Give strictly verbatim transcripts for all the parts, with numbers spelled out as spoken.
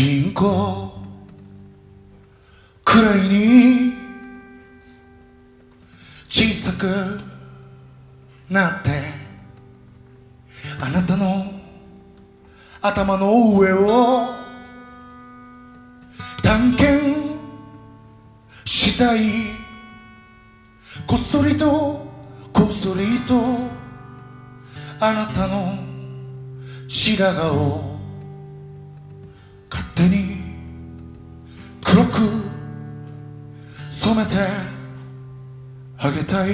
人公くらいに小さくなってあなたの頭の上を探検したい。こっそりとこっそりとあなたの白髪を勝手に黒く染めてあげたい。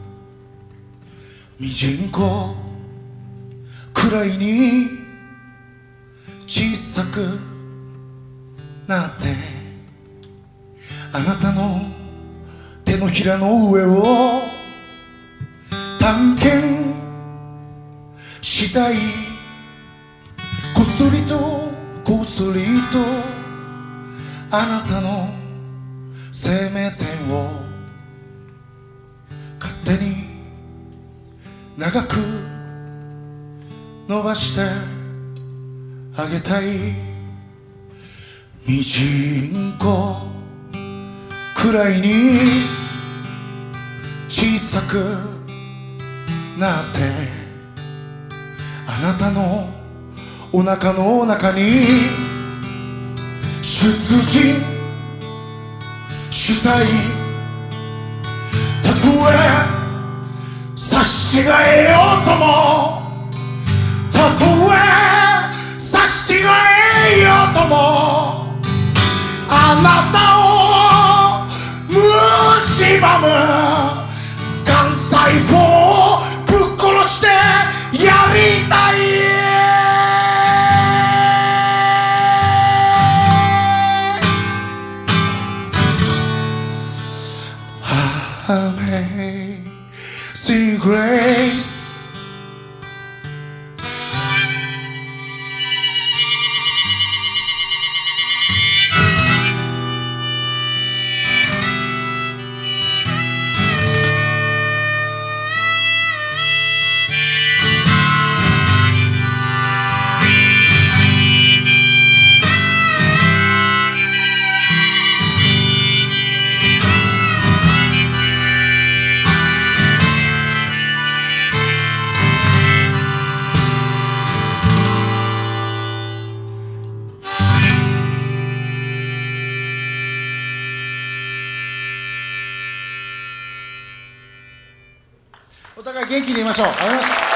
ミジンコくらいに小さくなってあなたの手のひらの上を探検したい。こっそりとこっそりとあなたの生命線を勝手に長く伸ばしてあげたい。ミジンコくらいに小さくなってあなたのお腹の中に出陣したい。たとえ差し違えようともたとえ差し違えようともあなたを蝕むがん細胞をぶっ殺してやりたい。Amazing graceお互い元気にいましょう。ありがとうございました。